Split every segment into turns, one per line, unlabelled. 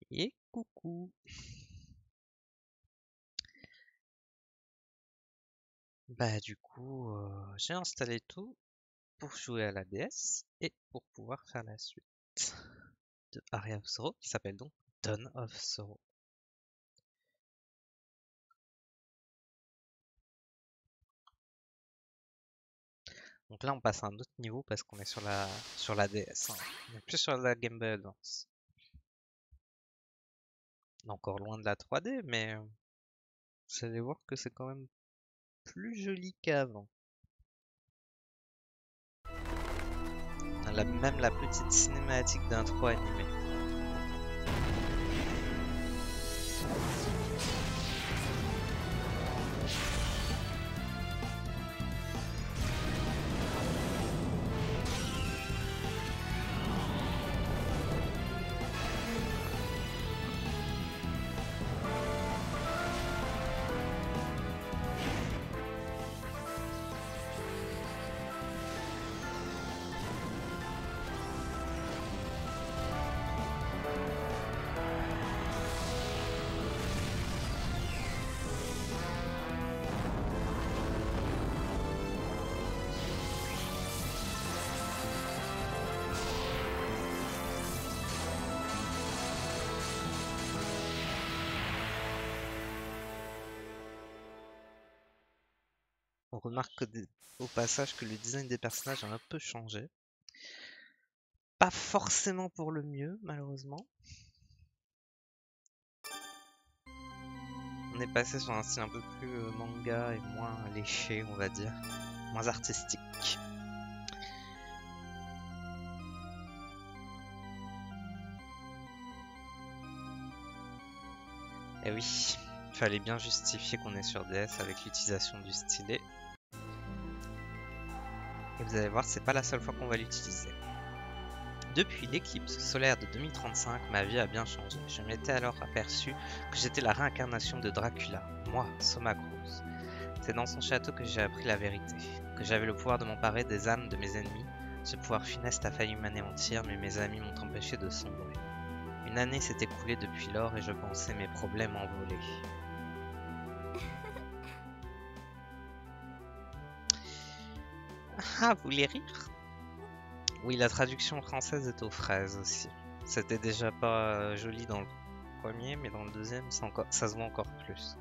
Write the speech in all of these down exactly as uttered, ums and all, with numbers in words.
Et coucou. Bah du coup, euh, j'ai installé tout pour jouer à la D S et pour pouvoir faire la suite de Aria of Sorrow qui s'appelle donc Dawn of Sorrow. Donc là on passe à un autre niveau parce qu'on est sur la sur la D S, hein. On est plus sur la Game Boy Advance. On est encore loin de la trois D, mais euh, vous allez voir que c'est quand même plus joli qu'avant. On a même la petite cinématique d'intro animée. On remarque au passage que le design des personnages a un peu changé. Pas forcément pour le mieux, malheureusement. On est passé sur un style un peu plus euh, manga et moins léché, on va dire. Moins artistique. Et oui, il fallait bien justifier qu'on est sur D S avec l'utilisation du stylet. Et vous allez voir, c'est pas la seule fois qu'on va l'utiliser. Depuis l'éclipse solaire de deux mille trente-cinq, ma vie a bien changé. Je m'étais alors aperçu que j'étais la réincarnation de Dracula, moi, Soma Cruz. C'est dans son château que j'ai appris la vérité, que j'avais le pouvoir de m'emparer des âmes de mes ennemis. Ce pouvoir funeste a failli m'anéantir, mais mes amis m'ont empêché de sombrer. Une année s'est écoulée depuis lors et je pensais mes problèmes envolés. Ah, vous voulez rire? Oui, la traduction française est aux fraises aussi. C'était déjà pas euh, joli dans le premier, mais dans le deuxième, encore, ça se voit encore plus.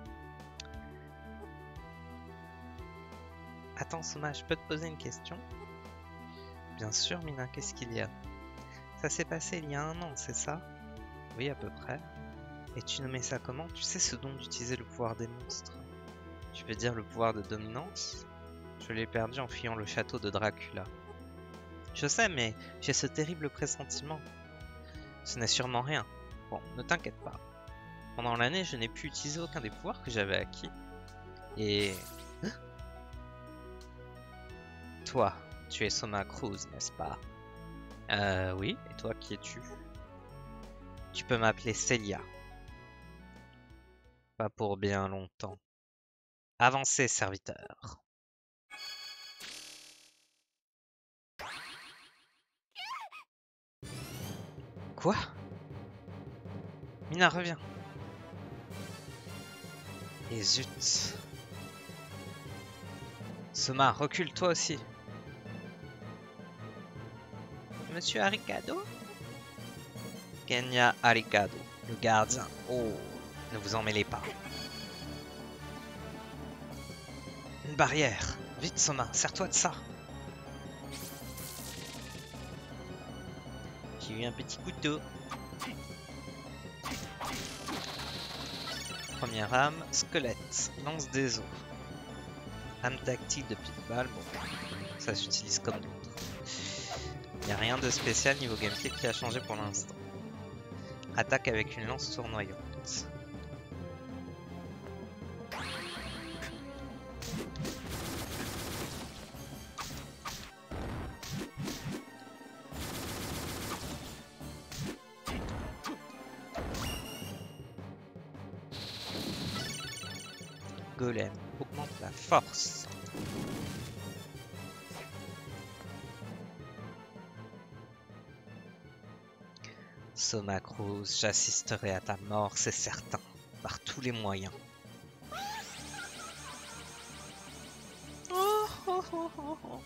Attends, Soma, je peux te poser une question? Bien sûr, Mina, qu'est-ce qu'il y a? Ça s'est passé il y a un an, c'est ça? Oui, à peu près. Et tu nommais ça comment? Tu sais ce dont d'utiliser le pouvoir des monstres? Tu veux dire le pouvoir de dominance? Je l'ai perdu en fuyant le château de Dracula. Je sais, mais j'ai ce terrible pressentiment. Ce n'est sûrement rien. Bon, ne t'inquiète pas. Pendant l'année, je n'ai pu utiliser aucun des pouvoirs que j'avais acquis. Et... Toi, tu es Soma Cruz, n'est-ce pas? Euh, oui. Et toi, qui es-tu? Tu peux m'appeler Celia. Pas pour bien longtemps. Avancez, serviteur. Quoi? Mina, reviens. Et zut. Soma, recule toi aussi. Monsieur Arikado? Kenya Arikado, le gardien. Oh, ne vous en mêlez pas. Une barrière. Vite, Soma, sers-toi de ça. J'ai eu un petit couteau. Première âme, squelette, lance des os. Âme tactile de pitbull, bon, ça s'utilise comme d'autres. Il n'y a rien de spécial niveau gameplay qui a changé pour l'instant. Attaque avec une lance tournoyante. Golem augmente la force. Soma Cruz, j'assisterai à ta mort, c'est certain, par tous les moyens. Oh, oh, oh, oh, oh.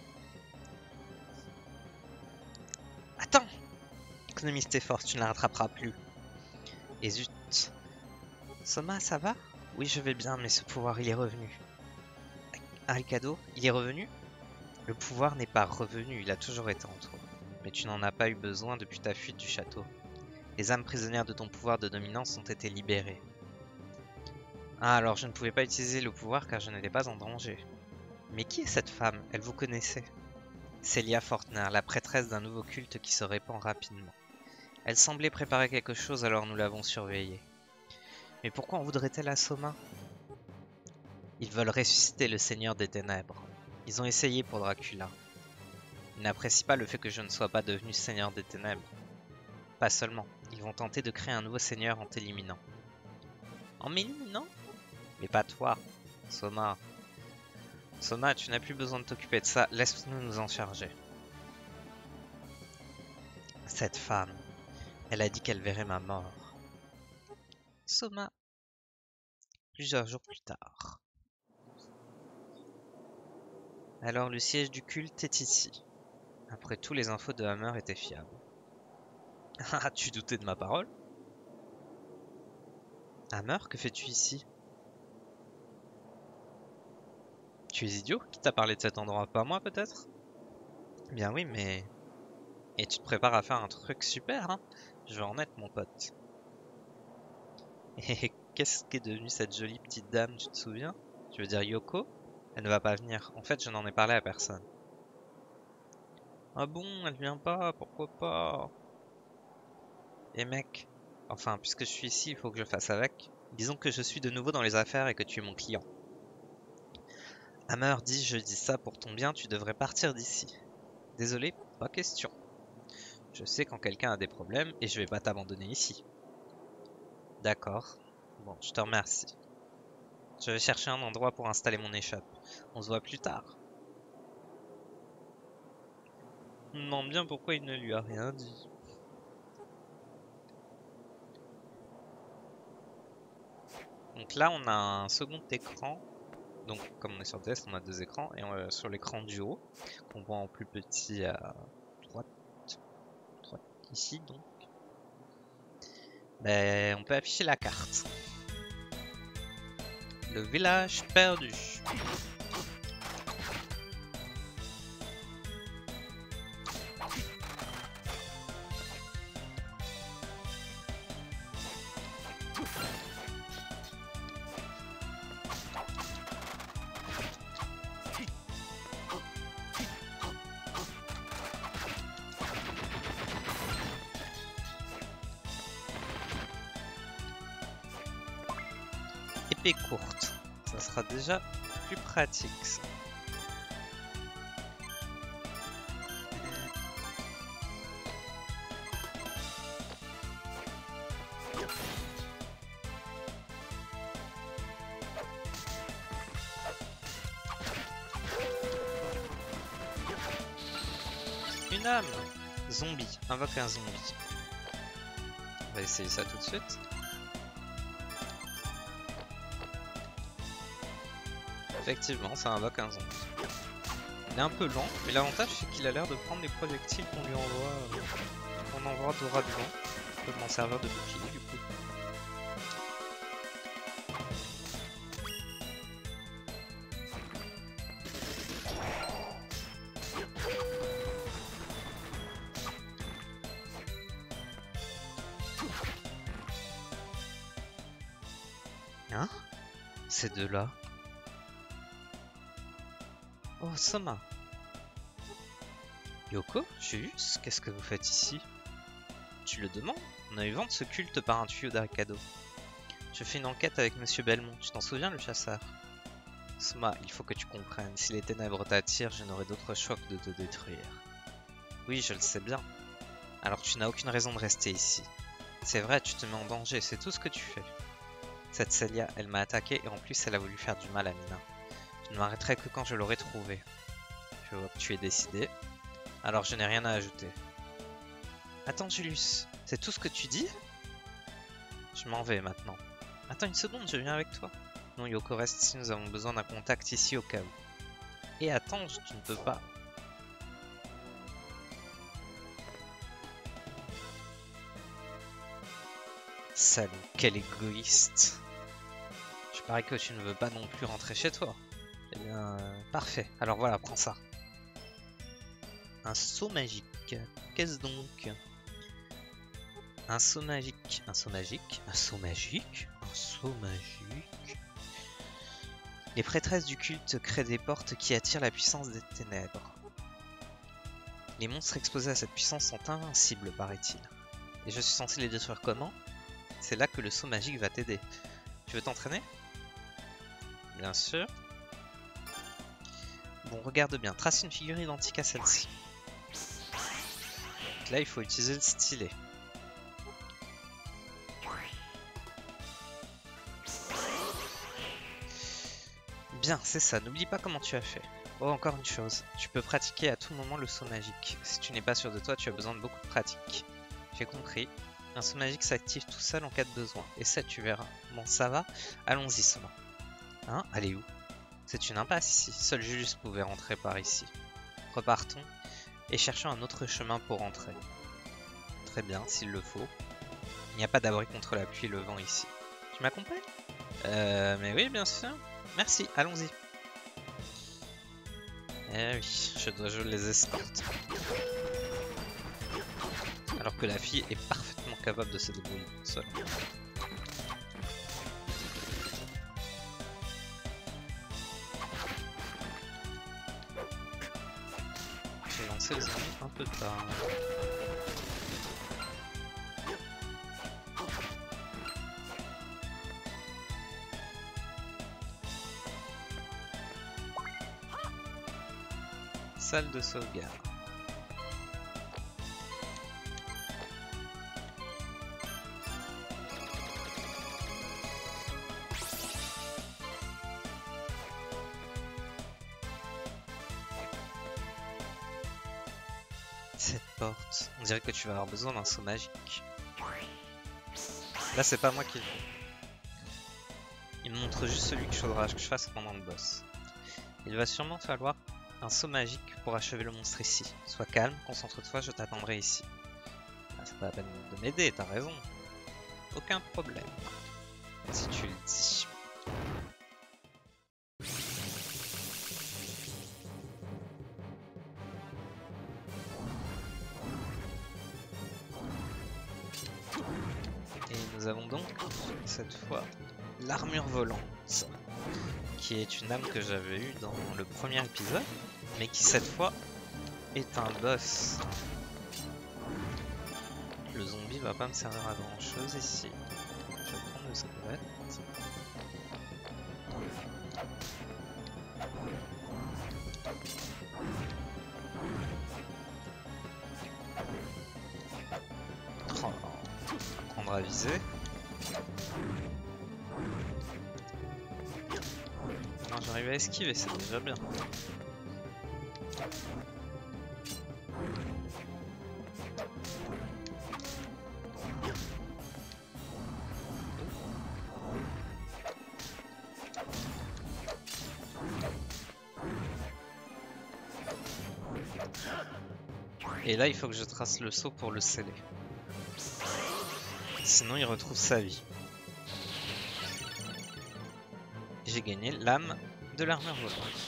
Attends! Économise tes forces, tu ne la rattraperas plus. Et zut. Soma, ça va? Oui, je vais bien, mais ce pouvoir, il est revenu. Arikado, il est revenu? Le pouvoir n'est pas revenu, il a toujours été en toi. Mais tu n'en as pas eu besoin depuis ta fuite du château. Les âmes prisonnières de ton pouvoir de dominance ont été libérées. Ah, alors je ne pouvais pas utiliser le pouvoir car je n'étais pas en danger. Mais qui est cette femme? Elle vous connaissait? Celia Fortner, la prêtresse d'un nouveau culte qui se répand rapidement. Elle semblait préparer quelque chose, alors nous l'avons surveillée. Mais pourquoi en voudrait-elle à Soma? Ils veulent ressusciter le Seigneur des Ténèbres. Ils ont essayé pour Dracula. Ils n'apprécient pas le fait que je ne sois pas devenu Seigneur des Ténèbres. Pas seulement, ils vont tenter de créer un nouveau Seigneur en t'éliminant. En m'éliminant? Mais pas toi, Soma. Soma, tu n'as plus besoin de t'occuper de ça, laisse-nous nous en charger. Cette femme, elle a dit qu'elle verrait ma mort. Soma. Plusieurs jours plus tard. Alors le siège du culte est ici. Après tout, les infos de Hammer étaient fiables. Ah, tu doutais de ma parole? Hammer, que fais-tu ici? Tu es idiot? Qui t'a parlé de cet endroit? Pas moi, peut-être? Bien oui, mais... Et tu te prépares à faire un truc super, hein? Je vais en être, mon pote. Et qu'est-ce qu'est devenue cette jolie petite dame, tu te souviens? Tu veux dire Yoko? Elle ne va pas venir. En fait, je n'en ai parlé à personne. Ah bon, elle vient pas? Pourquoi pas? Et mec, enfin, puisque je suis ici, il faut que je fasse avec. Disons que je suis de nouveau dans les affaires et que tu es mon client. Hammer dit, je dis ça pour ton bien, tu devrais partir d'ici. Désolé, pas question. Je sais quand quelqu'un a des problèmes et je vais pas t'abandonner ici. D'accord. Bon, je te remercie. Je vais chercher un endroit pour installer mon échoppe. On se voit plus tard. Je me demande bien pourquoi il ne lui a rien dit. Donc là, on a un second écran. Donc, comme on est sur D S, on a deux écrans. Et on, sur l'écran du haut, qu'on voit en plus petit à droite, droite ici, donc, ben, on peut afficher la carte. Le village perdu. Épée courte, ça sera déjà plus pratique ça. Une âme. Zombie, invoque un zombie. On va essayer ça tout de suite. Effectivement, ça invoque un zombie. Il est un peu lent, mais l'avantage c'est qu'il a l'air de prendre les projectiles qu'on lui envoie, euh, qu'on envoie droit devant. On peut m'en servir de bouclier du coup. Hein? Ces deux-là? Oh, Soma. Yoko, Julius, qu'est-ce que vous faites ici? Tu le demandes? On a eu vent de ce culte par un tuyau d'Arikado. Je fais une enquête avec Monsieur Belmont, tu t'en souviens, le chasseur? Soma, il faut que tu comprennes, si les ténèbres t'attirent, je n'aurai d'autre choix que de te détruire. Oui, je le sais bien. Alors tu n'as aucune raison de rester ici. C'est vrai, tu te mets en danger, c'est tout ce que tu fais. Cette Celia, elle m'a attaqué et en plus elle a voulu faire du mal à Mina. Je ne m'arrêterai que quand je l'aurai trouvé. Je vois que tu es décidé. Alors je n'ai rien à ajouter. Attends Julius, C'est tout ce que tu dis? Je m'en vais maintenant. Attends une seconde, je viens avec toi. Non, Yoko, reste ici, nous avons besoin d'un contact ici au cas où. Et attends, tu ne peux pas. Salaud, quel égoïste. Je parie que tu ne veux pas non plus rentrer chez toi. Eh bien, euh, parfait. Alors voilà, prends ça. Un seau magique. Qu'est-ce donc? Un seau magique. Un seau magique. Un seau magique. Un seau magique. Les prêtresses du culte créent des portes qui attirent la puissance des ténèbres. Les monstres exposés à cette puissance sont invincibles, paraît-il. Et je suis censé les détruire comment? C'est là que le saut magique va t'aider. Tu veux t'entraîner? Bien sûr. Bon, regarde bien. Trace une figure identique à celle-ci. Là, il faut utiliser le stylet. Bien, c'est ça. N'oublie pas comment tu as fait. Oh, encore une chose. Tu peux pratiquer à tout moment le saut magique. Si tu n'es pas sûr de toi, tu as besoin de beaucoup de pratique. J'ai compris. Un saut magique s'active tout seul en cas de besoin. Et ça, tu verras. Bon, ça va. Allons-y, Soma. Hein? Allez où? C'est une impasse ici. Seul Julius pouvait rentrer par ici. Repartons et cherchons un autre chemin pour rentrer. Très bien, s'il le faut. Il n'y a pas d'abri contre la pluie et le vent ici. Tu m'accompagnes? Euh, mais oui, bien sûr. Merci, allons-y. Eh oui, je dois jouer les escortes. Alors que la fille est parfaitement capable de se débrouiller seule. J'ai lancé les ennemis un peu tard. Salle de sauvegarde. Cette porte, on dirait que tu vas avoir besoin d'un saut magique. Là, c'est pas moi qui le fais. Il me montre juste celui qu'il faudra que je fasse pendant le boss. Il va sûrement falloir un saut magique pour achever le monstre ici. Sois calme, concentre-toi, je t'attendrai ici. Ah, c'est pas la peine de m'aider, t'as raison. Aucun problème. Si tu le dis. Et nous avons donc, cette fois, l'armure volante. Qui est une âme que j'avais eue dans le premier épisode, mais qui cette fois est un boss. Le zombie va pas me servir à grand chose ici. Je vais prendre le squelette. Oh, apprendre à viser. J'arrive à esquiver, c'est déjà bien. Et là, il faut que je trace le saut pour le sceller. Sinon, il retrouve sa vie. J'ai gagné l'âme de l'armure volante.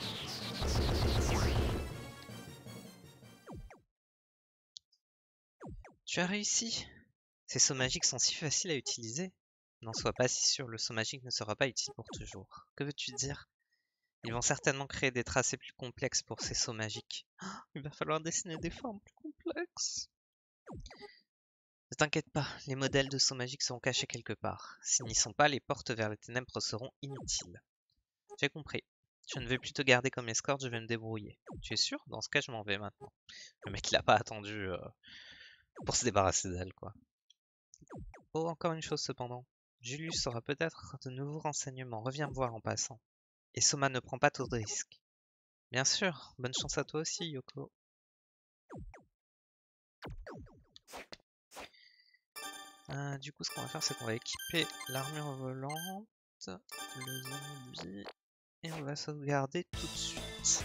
Tu as réussi. Ces sauts magiques sont si faciles à utiliser. N'en sois pas si sûr, le saut magique ne sera pas utile pour toujours. Que veux-tu dire? Ils vont certainement créer des tracés plus complexes pour ces sauts magiques. Oh, il va falloir dessiner des formes plus complexes. Ne t'inquiète pas, les modèles de sauts magiques seront cachés quelque part. S'ils n'y sont pas, les portes vers les ténèbres seront inutiles. J'ai compris. Je ne vais plus te garder comme escorte, je vais me débrouiller. Tu es sûr? Dans ce cas, je m'en vais maintenant. Le mec, il a pas attendu euh, pour se débarrasser d'elle, quoi. Oh, encore une chose cependant. Julius aura peut-être de nouveaux renseignements. Reviens me voir en passant. Et Soma ne prend pas trop de risques. Bien sûr. Bonne chance à toi aussi, Yoko. Euh, du coup, ce qu'on va faire, c'est qu'on va équiper l'armure volante, le zombie, et on va sauvegarder tout de suite.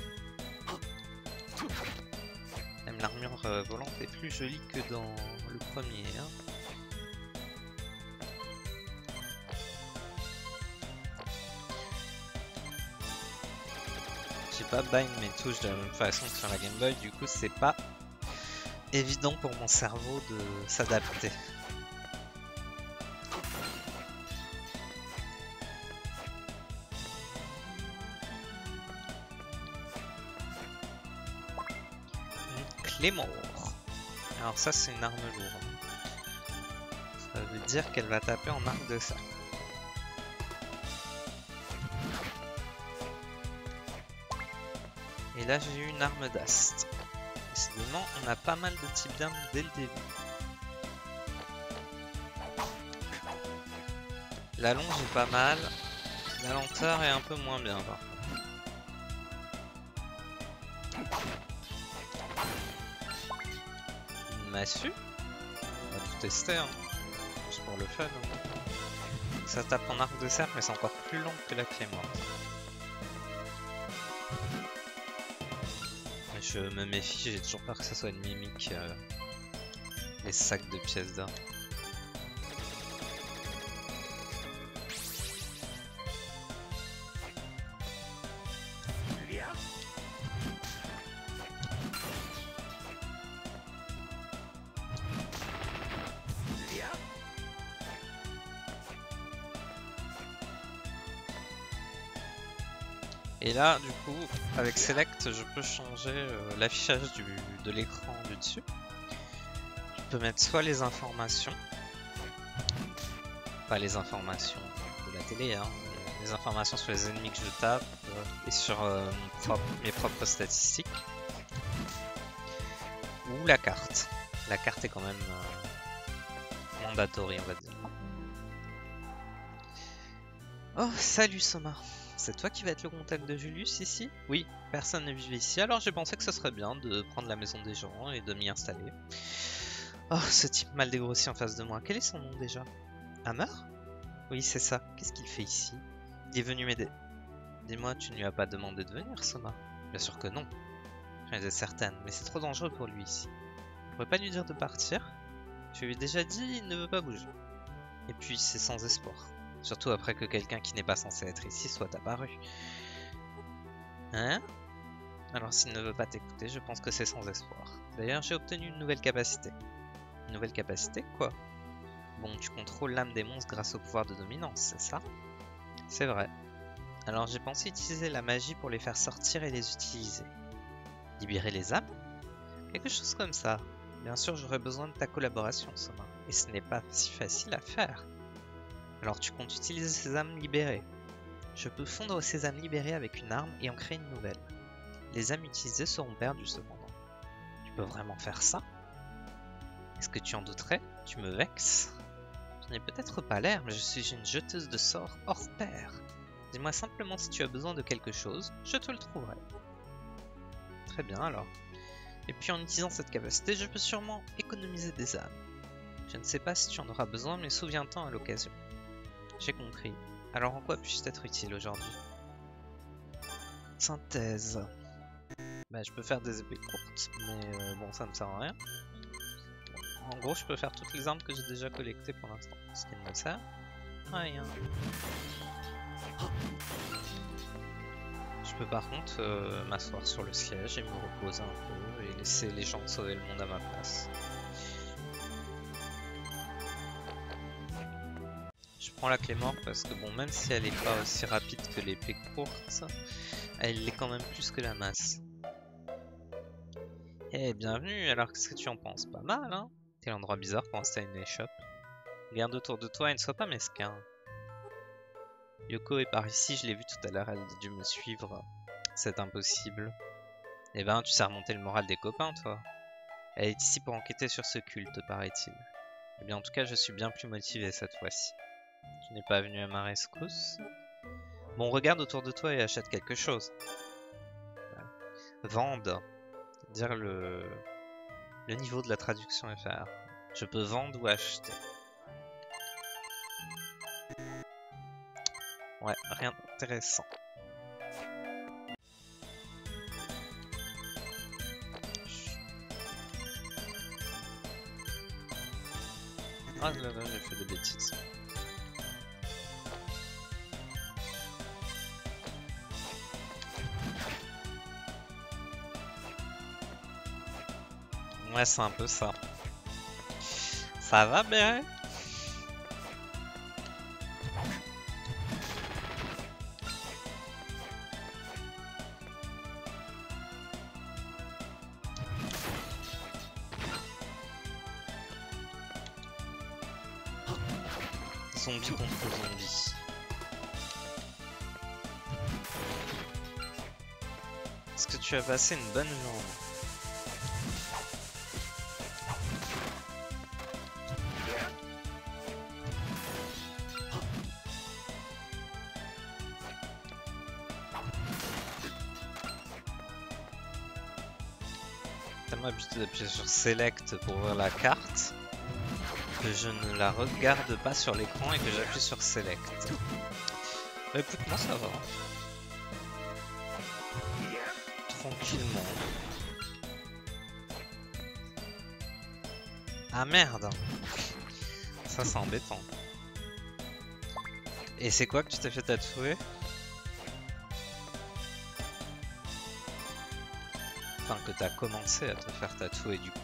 Même l'armure euh, volante est plus jolie que dans le premier. Hein. J'ai pas bind mes touches de la même façon que sur la Game Boy, du coup c'est pas évident pour mon cerveau de s'adapter. Une Claymore. Alors ça c'est une arme lourde. Ça veut dire qu'elle va taper en arc de cercle. Et là j'ai eu une arme d'ast. Décidément on a pas mal de types d'armes dès le début. La longe est pas mal. La lenteur est un peu moins bien par contre. Une massue. On va tout tester hein. Juste pour le fun. Hein. Ça tape en arc de cercle mais c'est encore plus long que la clé morte. Je me méfie, j'ai toujours peur que ça soit une mimique. Euh, les sacs de pièces d'or. Et là, du coup, avec Select, je peux changer euh, l'affichage de l'écran du dessus. Je peux mettre soit les informations, pas les informations de la télé, hein, les informations sur les ennemis que je tape euh, et sur euh, mon propre, mes propres statistiques, ou la carte. La carte est quand même euh, mandatory, on va dire. Oh, salut Soma. C'est toi qui vas être le contact de Julius ici? Oui, personne ne vit ici, alors j'ai pensé que ce serait bien de prendre la maison des gens et de m'y installer. Oh, ce type mal dégrossi en face de moi, quel est son nom déjà? Hammer? Oui, c'est ça, qu'est-ce qu'il fait ici? Il est venu m'aider. Dis-moi, tu ne lui as pas demandé de venir, Soma? Bien sûr que non. J'en étais certaine, mais c'est trop dangereux pour lui ici. Tu pourrais pas lui dire de partir? Je lui ai déjà dit, il ne veut pas bouger. Et puis, c'est sans espoir. Surtout après que quelqu'un qui n'est pas censé être ici soit apparu. Hein? Alors s'il ne veut pas t'écouter, je pense que c'est sans espoir. D'ailleurs, j'ai obtenu une nouvelle capacité. Une nouvelle capacité? Quoi? Bon, tu contrôles l'âme des monstres grâce au pouvoir de dominance, c'est ça? C'est vrai. Alors j'ai pensé utiliser la magie pour les faire sortir et les utiliser. Libérer les âmes? Quelque chose comme ça. Bien sûr, j'aurais besoin de ta collaboration, Soma. Et ce n'est pas si facile à faire. Alors tu comptes utiliser ces âmes libérées. Je peux fondre ces âmes libérées avec une arme et en créer une nouvelle. Les âmes utilisées seront perdues cependant. Tu peux vraiment faire ça? Est-ce que tu en douterais? Tu me vexes? Je n'ai peut-être pas l'air, mais je suis une jeteuse de sorts hors pair. Dis-moi simplement si tu as besoin de quelque chose, je te le trouverai. Très bien alors. Et puis en utilisant cette capacité, je peux sûrement économiser des âmes. Je ne sais pas si tu en auras besoin, mais souviens-t'en à l'occasion. J'ai compris. Alors en quoi puis-je être utile aujourd'hui? Synthèse. Bah, je peux faire des épées courtes, mais euh, bon, ça ne sert à rien. En gros, je peux faire toutes les armes que j'ai déjà collectées pour l'instant. Ce qui ne me sert à rien. Je peux par contre euh, m'asseoir sur le siège et me reposer un peu et laisser les gens sauver le monde à ma place. Je prends la clé morte parce que bon, même si elle est pas aussi rapide que l'épée courte, elle l'est quand même plus que la masse. Eh, hey, bienvenue, alors qu'est-ce que tu en penses? Pas mal, hein? Quel endroit bizarre pour installer une échoppe. Regarde autour de toi et ne sois pas mesquin. Yoko est par ici, je l'ai vue tout à l'heure, elle a dû me suivre. C'est impossible. Eh ben, tu sais remonter le moral des copains, toi. Elle est ici pour enquêter sur ce culte, paraît-il. Eh bien, en tout cas, je suis bien plus motivé cette fois-ci. Tu n'es pas venu à ma rescousse? Bon, regarde autour de toi et achète quelque chose. Vende. Dire le... le niveau de la traduction F R. Je peux vendre ou acheter. Ouais, rien d'intéressant. Ah là là, j'ai fait des bêtises. Ouais, c'est un peu ça. Ça va bien? Zombie contre zombie. Est-ce que tu as passé une bonne journée? Tellement habitué d'appuyer sur Select pour ouvrir la carte que je ne la regarde pas sur l'écran et que j'appuie sur Select. Bah écoute, moi ça va. Tranquillement. Ah merde! Ça c'est embêtant. Et c'est quoi que tu t'es fait tatouer? Enfin, que t'as commencé à te faire tatouer du coup.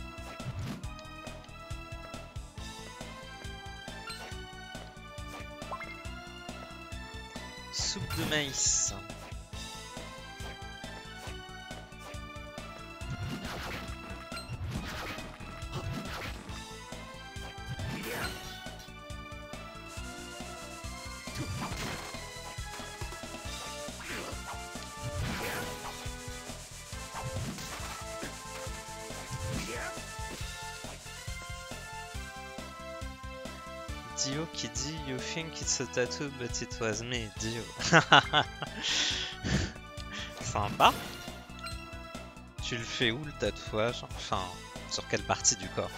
Soupe de maïs. Dio qui dit You think it's a tattoo but it was me, Dio. Sympa. Tu le fais où le tatouage? Enfin, sur quelle partie du corps?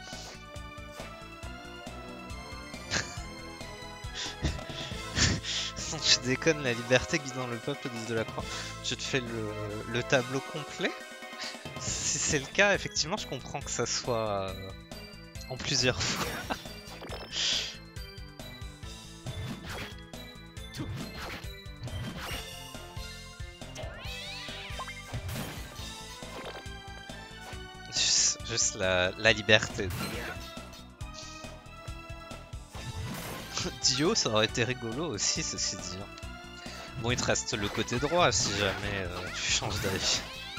Non, tu déconnes, la liberté guidant le peuple de Delacroix. Tu te fais le, le tableau complet? Si c'est le cas, effectivement, je comprends que ça soit euh, en plusieurs fois. Juste, juste la, la liberté. Dio, ça aurait été rigolo aussi, ceci dit. Bon, il te reste le côté droit si jamais euh, tu changes d'avis.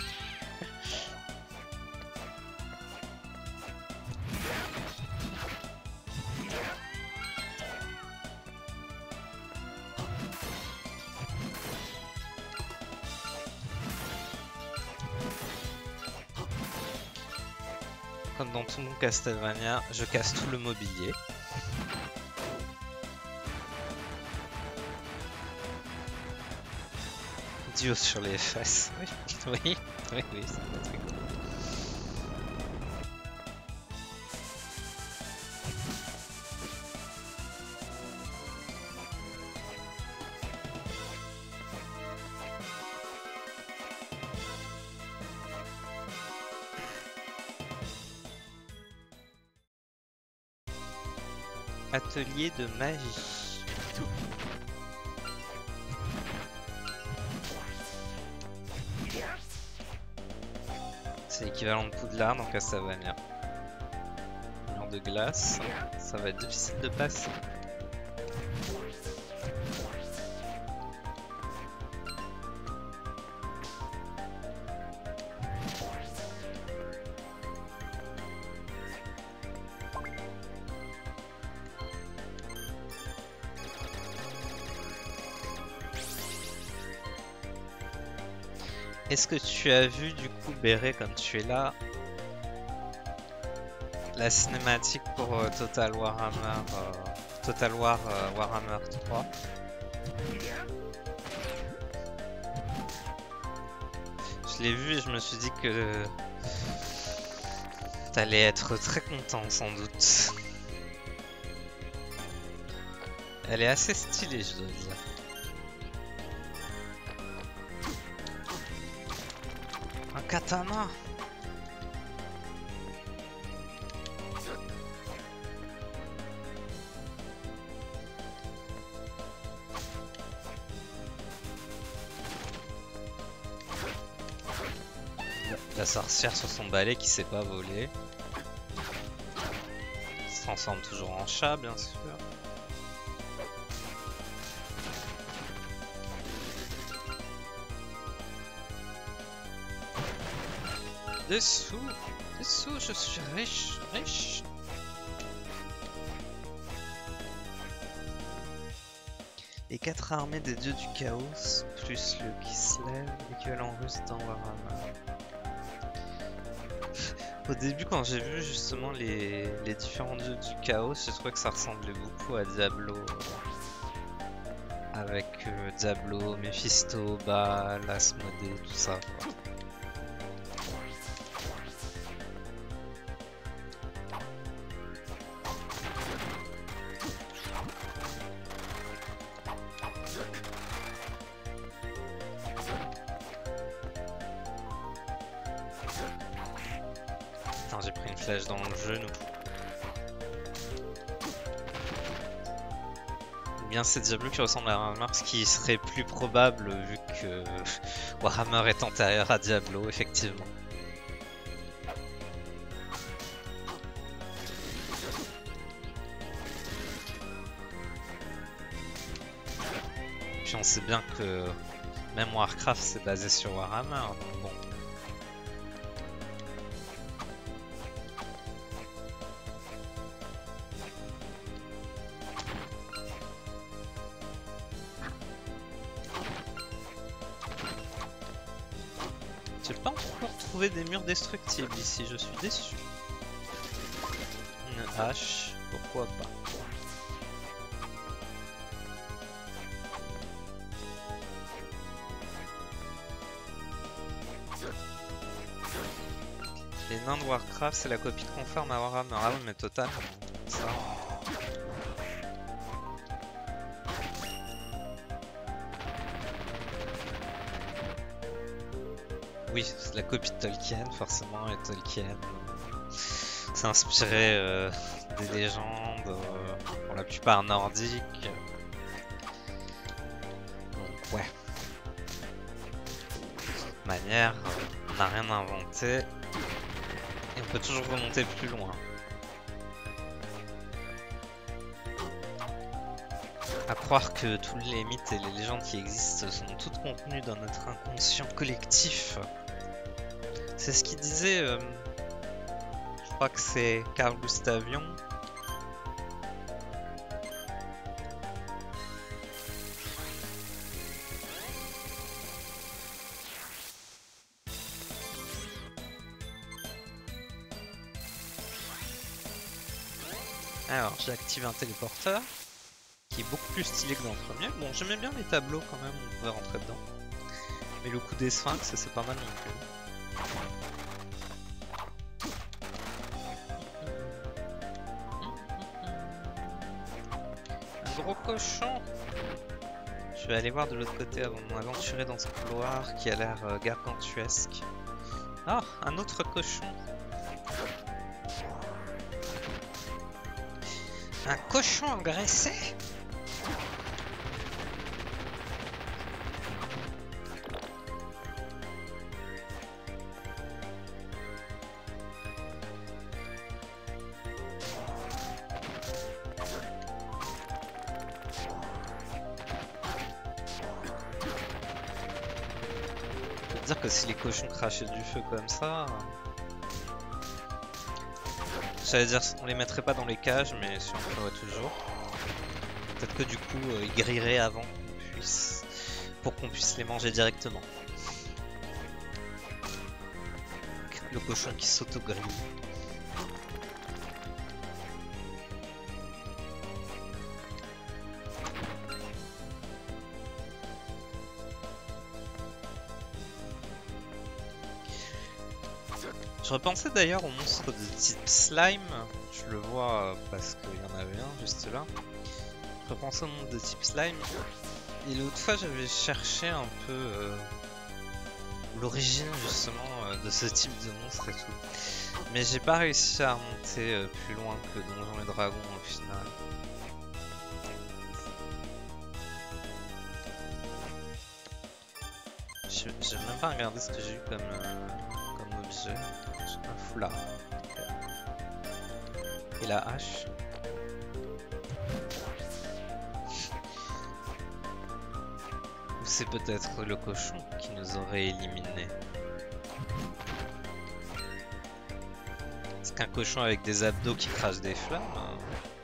Comme dans tout mon Castlevania, je casse tout le mobilier. Dio sur les fesses. Oui, oui, oui, oui, ça va être rigolo. Atelier de magie. C'est l'équivalent de Poudlard dans Castlevania. Mur de glace, ça va être difficile de passer. Est-ce que tu as vu du coup, Béré, comme tu es là, la cinématique pour euh, Total Warhammer, euh, Total War euh, Warhammer trois? Je l'ai vu et je me suis dit que t'allais être très content sans doute. Elle est assez stylée, je dois dire. katana. La sorcière sur son balai qui sait pas voler. Se transforme toujours en chat, bien sûr. Dessous, dessous, je suis riche, riche. Les quatre armées des dieux du chaos, plus le Kislev, l'équivalent russe dans Warhammer. Au début, quand j'ai vu justement les, les différents dieux du chaos, j'ai trouvé que ça ressemblait beaucoup à Diablo. Avec euh, Diablo, Mephisto, Baal, Asmodée, tout ça, quoi. J'ai pris une flèche dans le genou. Ou bien c'est Diablo qui ressemble à Warhammer, ce qui serait plus probable vu que Warhammer est antérieur à Diablo, effectivement. Puis on sait bien que même Warcraft c'est basé sur Warhammer, donc bon. J'ai pas encore trouvé des murs destructibles ici, je suis déçu. Une hache, pourquoi pas. Les nains de Warcraft, c'est la copie conforme à Warhammer. Ah oui, mais total. Ça. Oui, c'est la copie de Tolkien, forcément, et Tolkien s'est inspiré euh, des légendes, euh, pour la plupart nordiques. Donc, ouais. De toute manière, euh, on n'a rien inventé. Et on peut toujours remonter plus loin. À croire que tous les mythes et les légendes qui existent sont toutes contenues dans notre inconscient collectif. C'est ce qu'il disait, euh, je crois que c'est Carl Gustav Jung. Alors j'ai activé un téléporteur qui est beaucoup plus stylé que dans le premier. Bon, j'aimais bien les tableaux quand même, on pouvait rentrer dedans. Mais le coup des sphinx, c'est pas mal non plus. Un gros cochon. Je vais aller voir de l'autre côté avant de m'aventurer dans ce couloir qui a l'air euh, gargantuesque. Ah, un autre cochon. Un cochon engraissé? Je peux dire que si les cochons crachaient du feu comme ça... J'allais dire on les mettrait pas dans les cages, mais si on le ferait toujours. Peut-être que du coup euh, ils grilleraient avant qu'on puisse... pour qu'on puisse les manger directement. Le cochon qui s'auto-grille. Je repensais d'ailleurs au monstre de type slime, je le vois parce qu'il y en avait un juste là. Je repensais au monstre de type slime, et l'autre fois j'avais cherché un peu euh, l'origine justement euh, de ce type de monstre et tout. Mais j'ai pas réussi à remonter euh, plus loin que Donjons et Dragons au final. J'ai même pas regardé ce que j'ai eu comme, euh, comme objet. J'ai un foulard. Okay. Et la hache. Ou c'est peut-être le cochon qui nous aurait éliminés. C'est qu'un cochon avec des abdos qui crache des flammes. Hein.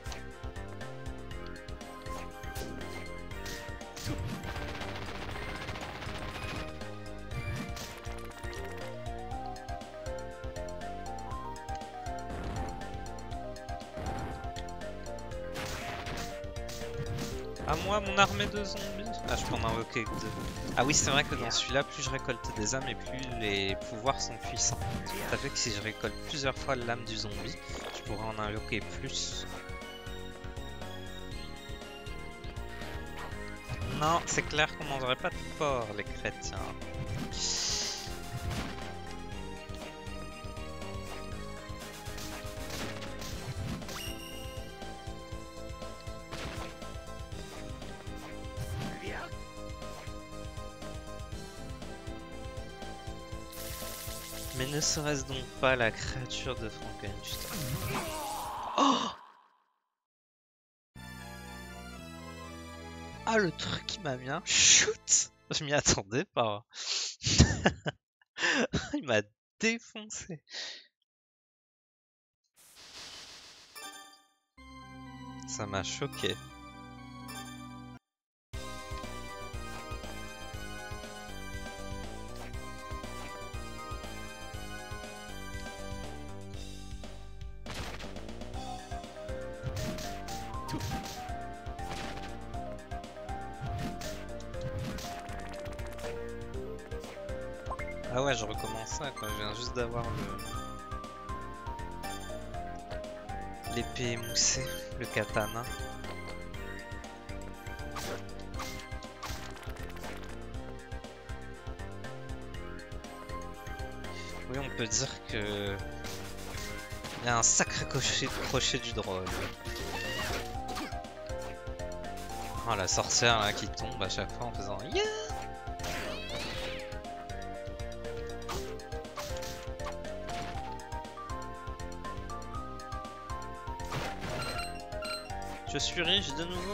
À moi, mon armée de zombies. Ah, je peux en invoquer que deux. Ah oui, c'est vrai que dans celui-là, plus je récolte des âmes et plus les pouvoirs sont puissants. Ça fait que si je récolte plusieurs fois l'âme du zombie, je pourrais en invoquer plus. Non, c'est clair qu'on mangerait pas de porc, les chrétiens. Mais ne serait-ce donc pas la créature de Frankenstein? Oh! Ah, le truc qui m'a mis un shoot! Je m'y attendais pas. Il m'a défoncé. Ça m'a choqué. Ah ouais, je recommence ça quoi, je viens juste d'avoir le... l'épée émoussée, le katana. Oui, on peut dire que... il y a un sacré crochet, crochet du drôle. Oh, la sorcière là qui tombe à chaque fois en faisant yeah. Je suis riche de nouveau.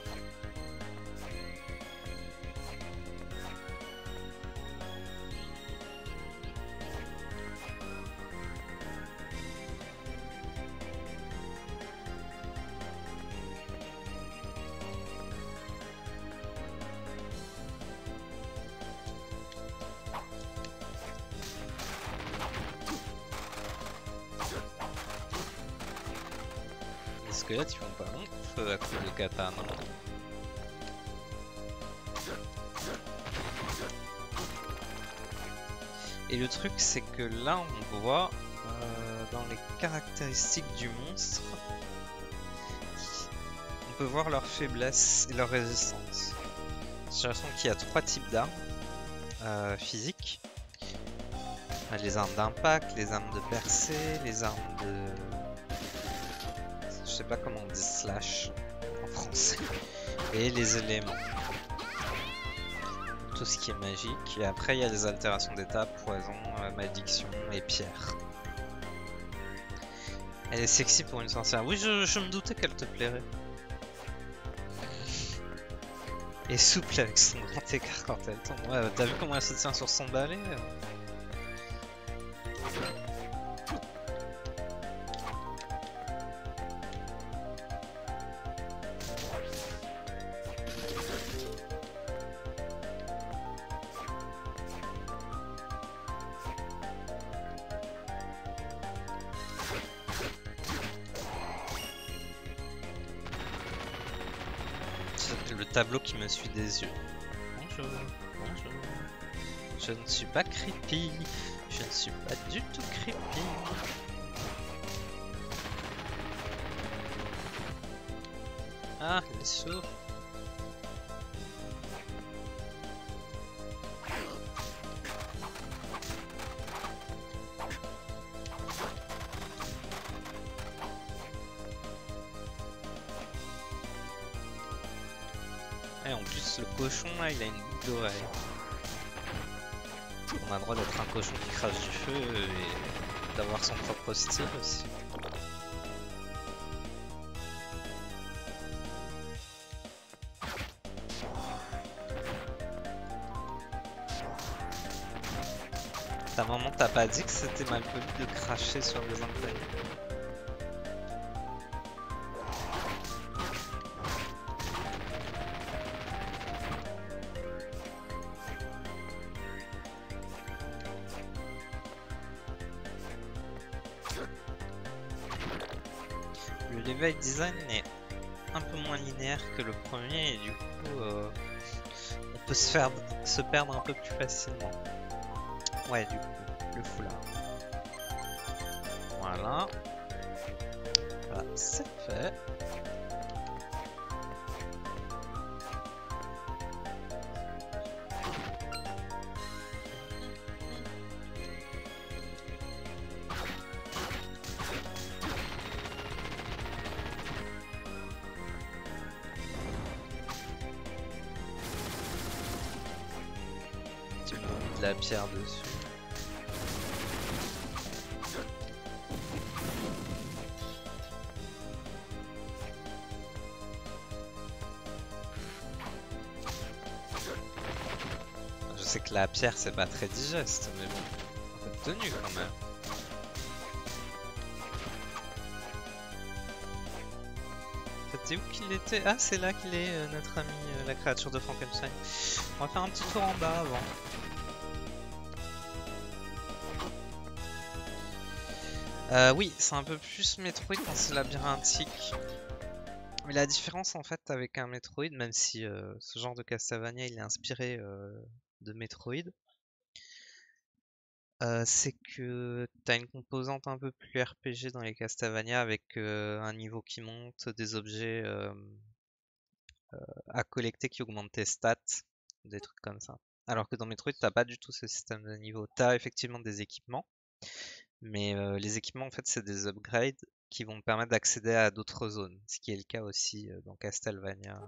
Les squelettes ils font pas long feu à coup de katana. Et le truc c'est que là on voit euh, dans les caractéristiques du monstre, on peut voir leur faiblesse et leur résistance. J'ai l'impression qu'il y a trois types d'armes euh, physiques. Les armes d'impact, les armes de percée, les armes de... je sais pas comment on dit slash en français. Et les éléments. Tout ce qui est magique. Et après il y a les altérations d'état, poison, euh, malédiction et pierre. Elle est sexy pour une sorcière. Oui, je, je me doutais qu'elle te plairait. Et souple avec son grand écart quand elle tombe. Ouais, t'as vu comment elle se tient sur son balai? Le tableau qui me suit des yeux. Bonjour, bonjour. Je ne suis pas creepy. Je ne suis pas du tout creepy. Ah, il est sourd. en plus le cochon là il a une boucle d'oreille. On a le droit d'être un cochon qui crache du feu et d'avoir son propre style aussi. Ta maman t'a pas dit que c'était mal poli de cracher sur les inconnus? Le level design est un peu moins linéaire que le premier et du coup euh, on peut se faire se perdre un peu plus facilement. Ouais, du coup, le foulard. Voilà. Voilà, c'est fait. Tu me mets de la pierre dessus. Je sais que la pierre c'est pas très digeste, mais bon, un peu de tenue quand même. C'était où qu'il était? Ah, c'est là qu'il est, euh, notre ami, euh, la créature de Frankenstein. On va faire un petit tour en bas avant. Euh, oui, c'est un peu plus Metroid quand c'est labyrinthique. Mais la différence en fait avec un Metroid, même si euh, ce genre de Castlevania il est inspiré euh, de Metroid, euh, c'est que tu as une composante un peu plus R P G dans les Castlevania avec euh, un niveau qui monte, des objets euh, euh, à collecter qui augmentent tes stats, des trucs comme ça. Alors que dans Metroid, t'as pas du tout ce système de niveau. T'as effectivement des équipements, mais euh, les équipements en fait c'est des upgrades qui vont te permettre d'accéder à d'autres zones, ce qui est le cas aussi euh, dans Castlevania.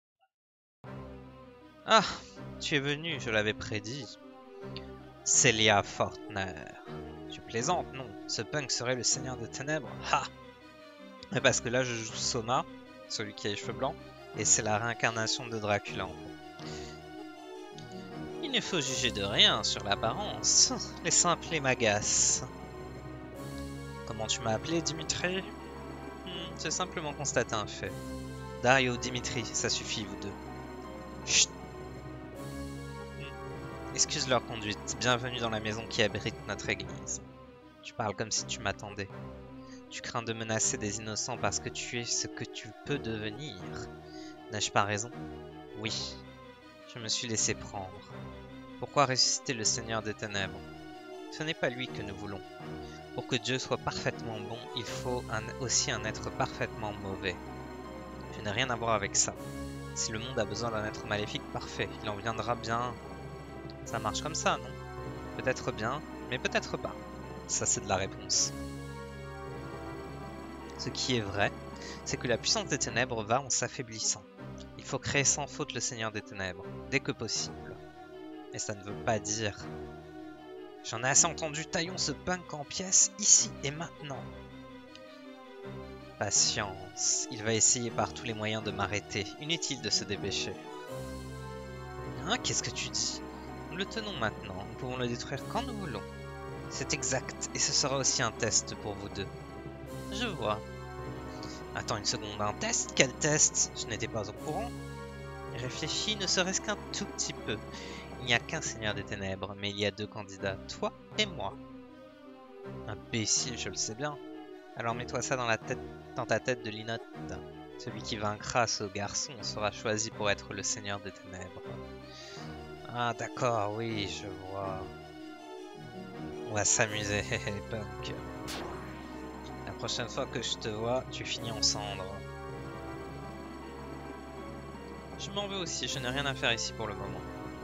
Ah, tu es venu, je l'avais prédit. Celia Fortner. Tu plaisantes, non? Ce punk serait le seigneur des ténèbres. Ha! Mais parce que là je joue Soma, celui qui a les cheveux blancs, et c'est la réincarnation de Dracula en fait. Il ne faut juger de rien sur l'apparence. Les simples m'agacent. Comment tu m'as appelé, Dimitri? hmm, C'est simplement constater un fait. Dario, Dimitri, ça suffit, vous deux. Chut. Excuse leur conduite. Bienvenue dans la maison qui abrite notre église. Tu parles comme si tu m'attendais. Tu crains de menacer des innocents parce que tu es ce que tu peux devenir. N'ai-je pas raison? Oui. Je me suis laissé prendre. Pourquoi ressusciter le Seigneur des Ténèbres? Ce n'est pas lui que nous voulons. Pour que Dieu soit parfaitement bon, il faut un, aussi un être parfaitement mauvais. Je n'ai rien à voir avec ça. Si le monde a besoin d'un être maléfique, parfait, il en viendra bien. Ça marche comme ça, non? Peut-être bien, mais peut-être pas. Ça, c'est de la réponse. Ce qui est vrai, c'est que la puissance des ténèbres va en s'affaiblissant. Il faut créer sans faute le Seigneur des Ténèbres, dès que possible. Et ça ne veut pas dire... J'en ai assez entendu, taillons ce punk en pièces, ici et maintenant. Patience, il va essayer par tous les moyens de m'arrêter. Inutile de se dépêcher. Hein, qu'est-ce que tu dis? Nous le tenons maintenant, nous pouvons le détruire quand nous voulons. C'est exact, et ce sera aussi un test pour vous deux. Je vois. Attends une seconde, un test? Quel test? Je n'étais pas au courant. Réfléchis, ne serait-ce qu'un tout petit peu. Il n'y a qu'un Seigneur des Ténèbres, mais il y a deux candidats, toi et moi. Imbécile, je le sais bien. Alors mets-toi ça dans, la tête, dans ta tête de linotte. Celui qui vaincra ce garçon sera choisi pour être le Seigneur des Ténèbres. Ah d'accord, oui, je vois. On va s'amuser, punk. La prochaine fois que je te vois, tu finis en cendres. Je m'en veux aussi, je n'ai rien à faire ici pour le moment.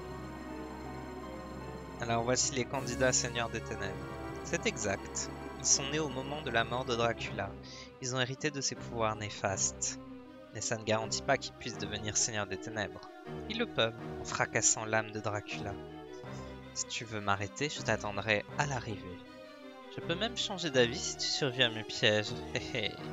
Alors voici les candidats Seigneurs des Ténèbres. C'est exact. Ils sont nés au moment de la mort de Dracula. Ils ont hérité de ses pouvoirs néfastes. Mais ça ne garantit pas qu'ils puissent devenir seigneurs des ténèbres. Ils le peuvent, en fracassant l'âme de Dracula. Si tu veux m'arrêter, je t'attendrai à l'arrivée. Je peux même changer d'avis si tu survis à mes pièges. Hé hé.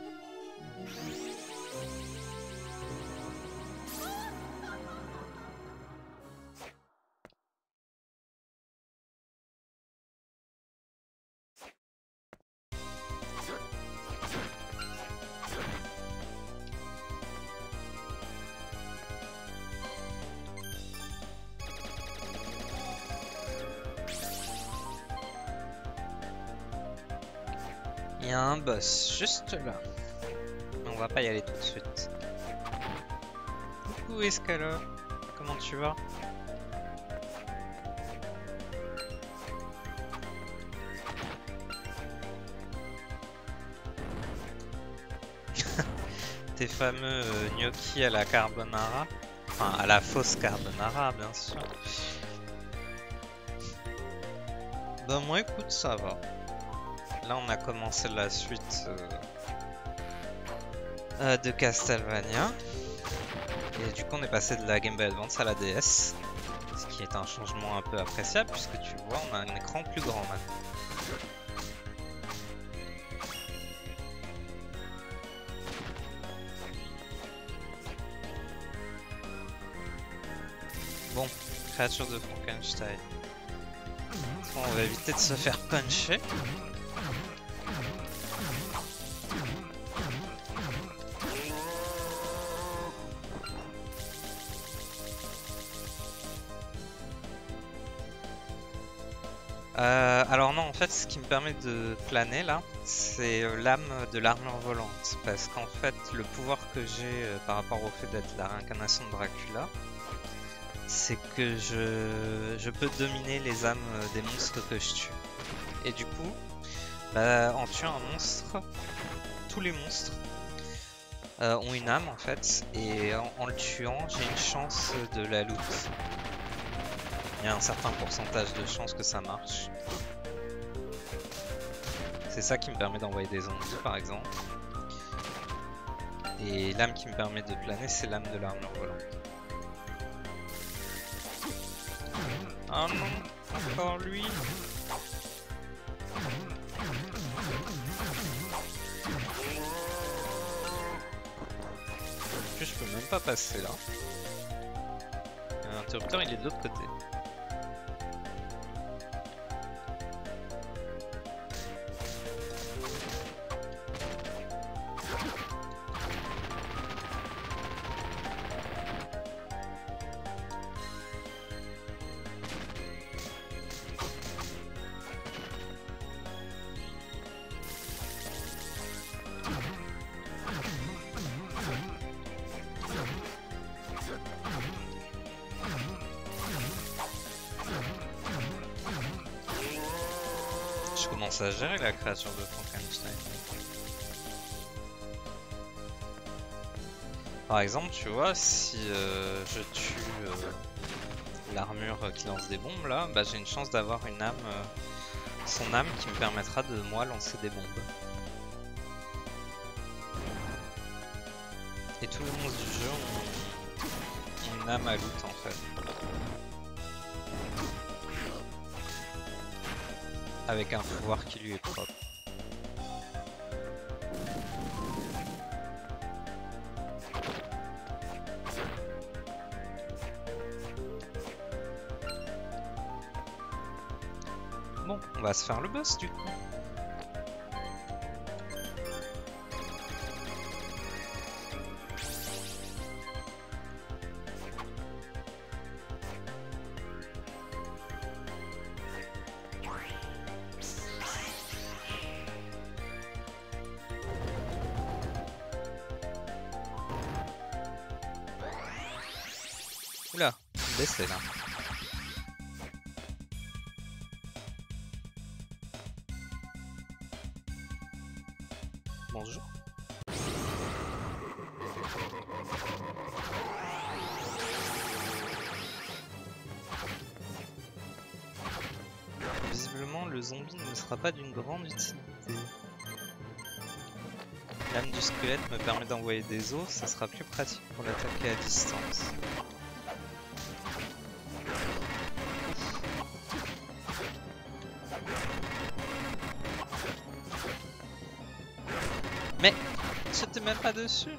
Il y a un boss juste là. Mais on va pas y aller tout de suite. Coucou Escalo, comment tu vas? Tes fameux euh, gnocchi à la carbonara. Enfin, à la fausse carbonara, bien sûr. Bah moi écoute, ça va. Là on a commencé la suite euh, euh, de Castlevania. Et du coup on est passé de la Game Boy Advance à la D S. Ce qui est un changement un peu appréciable puisque tu vois on a un écran plus grand maintenant. Bon, créature de Frankenstein. Bon, on va éviter de se faire puncher. Euh, alors non, en fait, ce qui me permet de planer là, c'est euh, l'âme de l'armure volante. Parce qu'en fait, le pouvoir que j'ai euh, par rapport au fait d'être la réincarnation de Dracula, c'est que je, je peux dominer les âmes des monstres que je tue. Et du coup, bah, en tuant un monstre, tous les monstres euh, ont une âme en fait, et en, en le tuant, j'ai une chance de la loot. Il y a un certain pourcentage de chances que ça marche. C'est ça qui me permet d'envoyer des zombies par exemple. Et l'âme qui me permet de planer, c'est l'âme de l'armure volante. Ah non, encore lui. Puis je peux même pas passer là. L'interrupteur il est de l'autre côté. Je commence à gérer la créature de Frankenstein. Par exemple, tu vois, si euh, je tue euh, l'armure qui lance des bombes là, bah, j'ai une chance d'avoir une âme, euh, son âme qui me permettra de moi lancer des bombes. Et tous les monstres du jeu ont, ont une âme à loot en fait. Avec un pouvoir qui lui est propre. Bon, on va se faire le boss du coup. Oula, baissez là. Bonjour. Visiblement, le zombie ne sera pas d'une grande utilité. L'âme du squelette me permet d'envoyer des os, ça sera plus pratique pour l'attaquer à distance. Mais j'étais même pas dessus.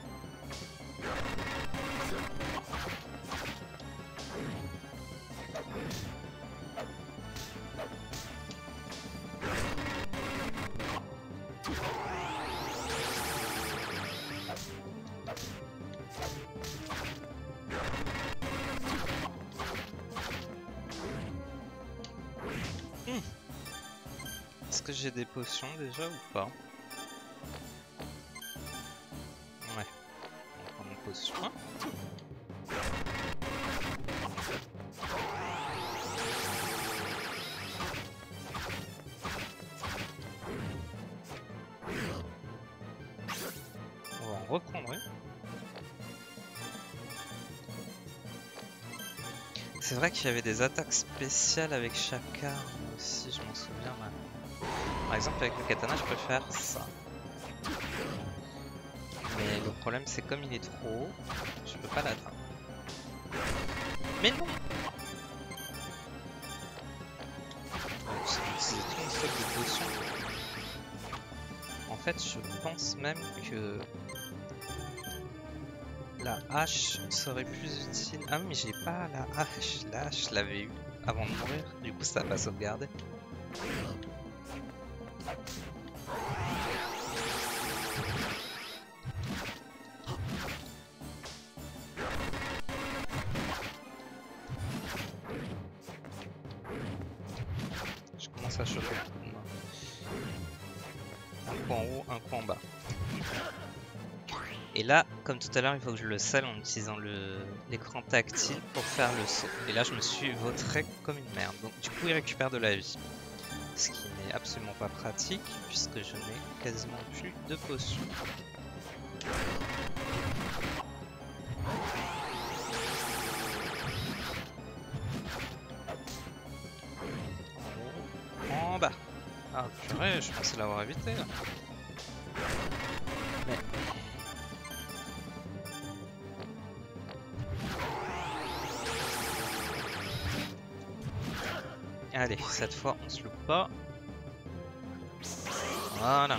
Hmm. Est-ce que j'ai des potions déjà ou pas? Ouais. On prend une potion. On va en reprendre une. C'est vrai qu'il y avait des attaques spéciales avec chaque arme aussi, je m'en souviens maintenant. Par exemple avec le katana je peux faire ça. Mais le problème c'est comme il est trop haut, je peux pas l'atteindre. Mais non! J'ai utilisé tout mon stock de potions. En fait je pense même que la hache serait plus utile. Ah mais j'ai pas la hache. La hache je l'avais eu avant de mourir. Du coup ça va pas sauvegarder. Je commence à choper. Un coup en haut, un coup en bas. Et là, comme tout à l'heure, il faut que je le scelle en utilisant l'écran tactile pour faire le saut. Et là, je me suis vautré comme une merde. Donc du coup, il récupère de la vie. Ce qui n'est absolument pas pratique, puisque je n'ai quasiment plus de potions. En haut, en bas. Ah purée, je pensais l'avoir évité là. Mais... Allez, cette fois on se loupe pas. Voilà.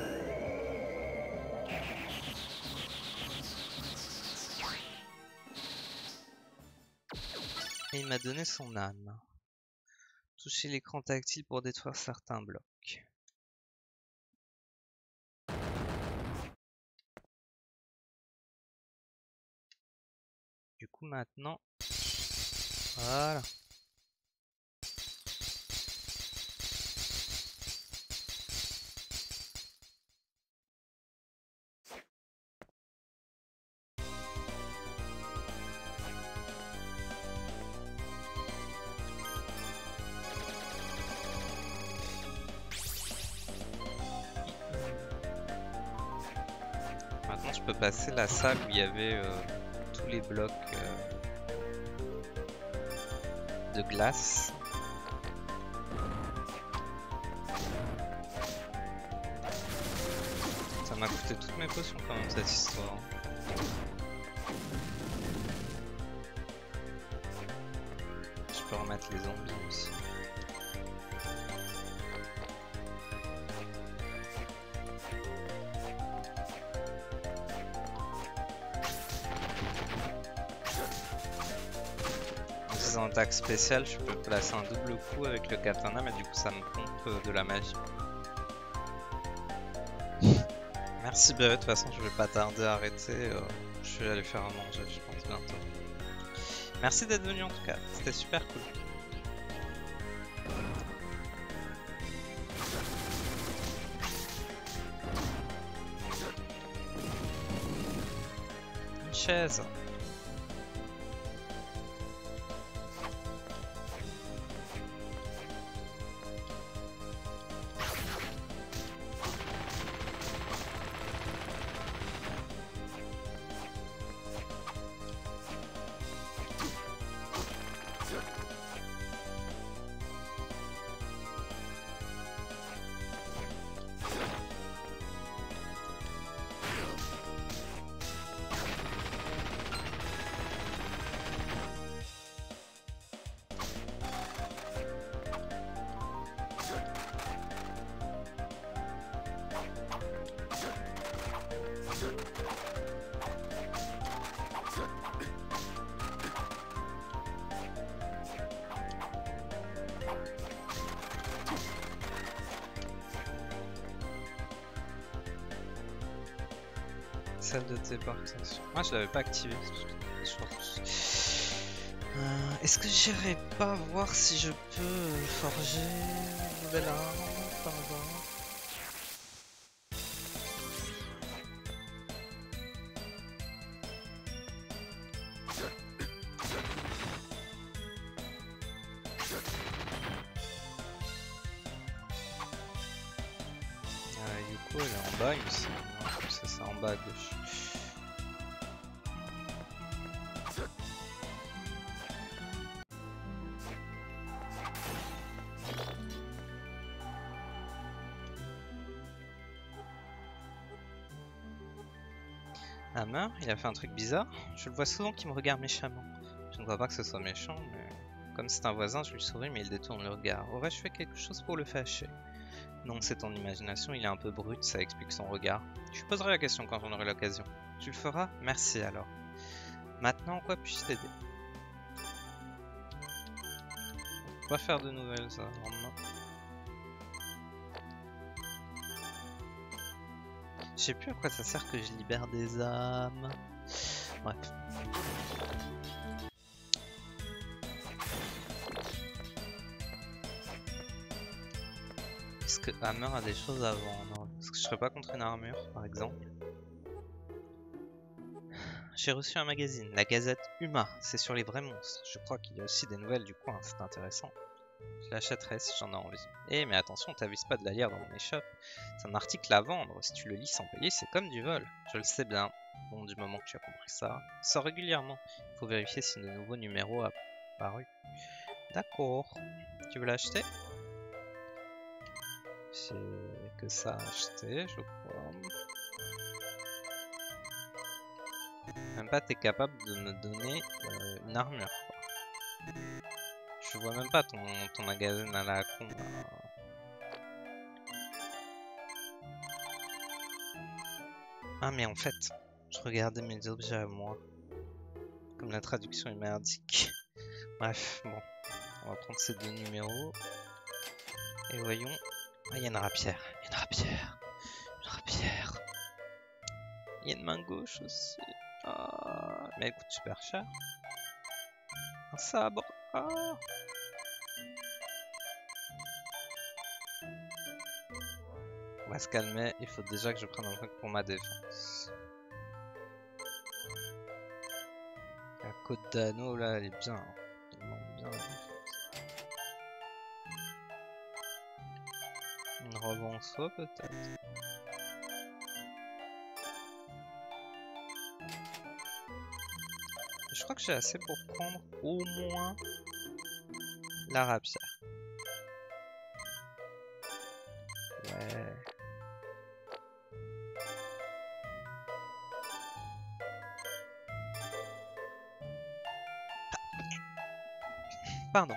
Et il m'a donné son âme. Toucher l'écran tactile pour détruire certains blocs. Du coup maintenant, voilà. Maintenant je peux passer la salle où il y avait euh, tous les blocs euh, de glace. Ça m'a coûté toutes mes potions quand même cette histoire. Je peux remettre les zombies aussi. En attaque spéciale, je peux placer un double coup avec le katana, mais du coup ça me pompe de la magie. Merci Béré, de toute façon je vais pas tarder à arrêter, euh, je vais aller faire à manger je pense bientôt. Merci d'être venu en tout cas, c'était super cool. Une chaise. celle de téléportation. Moi je l'avais pas activée. Euh, Est-ce que j'irai pas voir si je peux forger une nouvelle arme par hasard? Euh, Yuko elle est en bas il me semble. C'est ça en bas à gauche. Hammer, il a fait un truc bizarre. Je le vois souvent qu'il me regarde méchamment. Je ne vois pas que ce soit méchant, mais comme c'est un voisin, je lui souris, mais il détourne le regard. Aurais-je fait quelque chose pour le fâcher? Non, c'est ton imagination, il est un peu brut, ça explique son regard. Je lui poserai la question quand j'en aurai l'occasion. Tu le feras? Merci alors. Maintenant, en quoi puis-je t'aider? On va faire de nouvelles armes. Je sais plus à quoi ça sert que je libère des âmes. Bref. Est-ce que Hammer a des choses à vendre? Est-ce que je serais pas contre une armure, par exemple? J'ai reçu un magazine, la Gazette Huma. C'est sur les vrais monstres. Je crois qu'il y a aussi des nouvelles du coin, c'est intéressant. Je l'achèterai si j'en ai envie. Eh mais attention, t'avises pas de la lire dans mon échoppe. C'est un article à vendre, si tu le lis sans payer, c'est comme du vol. Je le sais bien. Bon, du moment que tu as compris ça, sors régulièrement. Il faut vérifier si de nouveaux numéros a paru. D'accord. Tu veux l'acheter? J'ai que ça à acheter, je crois. Même pas t'es capable de me donner euh, une armure, quoi. Je vois même pas ton, ton magazine à la con. Là. Ah mais en fait, je regardais mes objets à moi. Comme la traduction est merdique. Bref, bon. On va prendre ces deux numéros. Et voyons. Ah, il y a une rapière. Il y a une rapière. Une rapière. Il y a une main gauche aussi. Ah, mais elle coûte super cher. Un sabre. Ah. On va se calmer, il faut déjà que je prenne un truc pour ma défense. La côte d'anneau là, elle est bien. Elle manque bien la défense. Une robe en soie peut-être. Je crois que j'ai assez pour prendre au moins la rapière. Ouais. Pardon.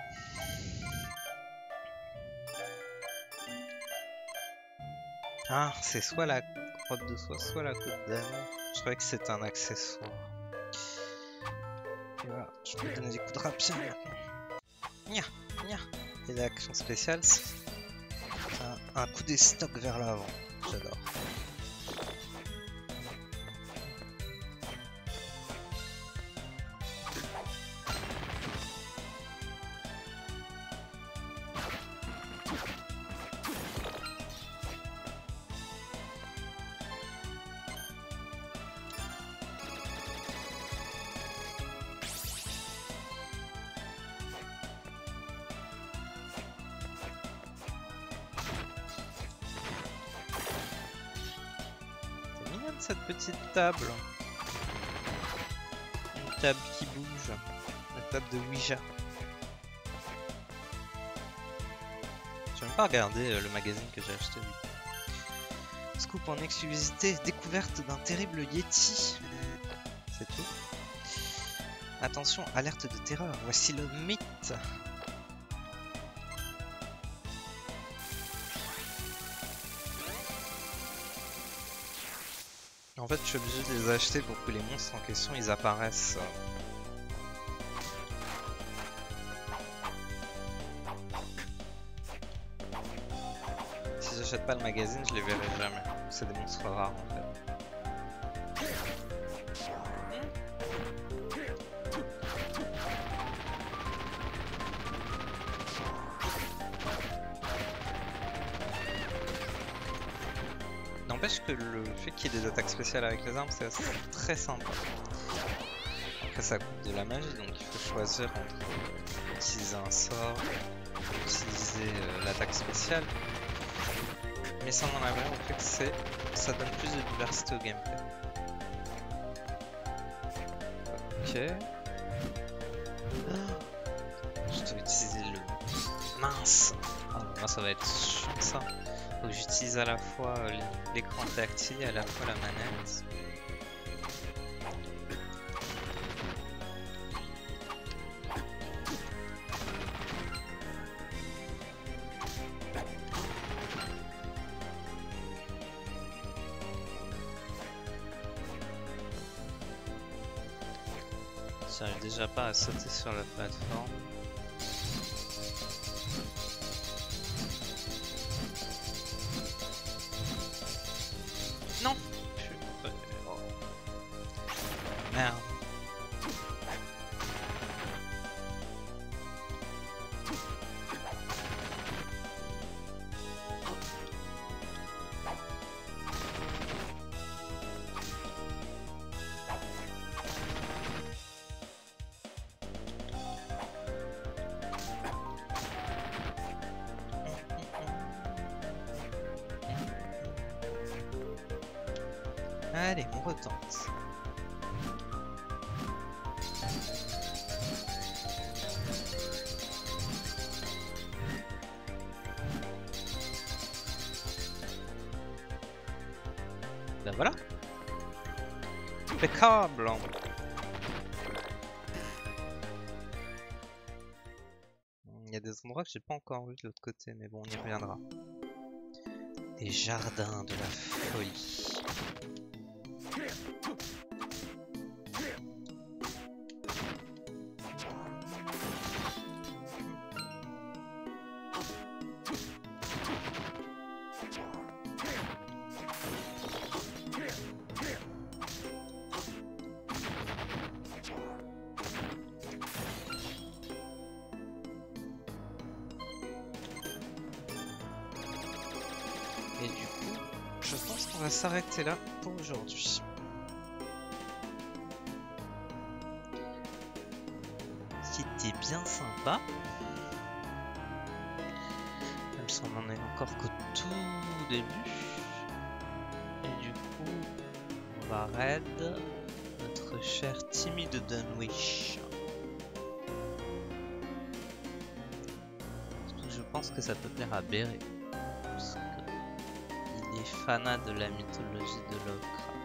Ah, c'est soit la robe de soie, soit la côte d'anneau. Je croyais que c'était un accessoire. Et voilà, je peux donner des coups de rapière maintenant. Nya, nya. Et l'action spéciale, c'est un, un coup des stocks vers l'avant. J'adore. Cette petite table, une table qui bouge, la table de Ouija. Je même pas regarder le magazine que j'ai acheté. Scoop en exclusivité, découverte d'un terrible Yeti. C'est tout. Attention, alerte de terreur, voici le mythe. En fait, je suis obligé de les acheter pour que les monstres en question ils apparaissent. Si j'achète pas le magazine, je les verrai jamais. C'est des monstres rares en fait. N'empêche que le fait qu'il y ait des attaques spéciales avec les armes, c'est très sympa. Après ça coûte de la magie, donc il faut choisir entre utiliser un sort, utiliser euh, l'attaque spéciale. Mais ça n'en a rien au fait que c'est, ça donne plus de diversité au gameplay. Ok. Je dois utiliser le... Mince. Ah, moi ça va être chiant ça. Faut que j'utilise à la fois euh, l'écran tactile et à la fois la manette. J'arrive déjà pas à sauter sur la plateforme. Non. Oh. Merde. Allez, on retente. Ben voilà. Impeccable. Il y a des endroits que j'ai pas encore vu de l'autre côté, mais bon, on y reviendra. Les jardins de la folie. Et du coup, je pense qu'on va s'arrêter là pour aujourd'hui. Ce qui était bien sympa. Même si on en est encore qu'au tout début. Et du coup, on va raid notre cher Timmy de Dunwich. Je pense que ça peut plaire à Béré. Parce que il est fanat de la mythologie de Lovecraft.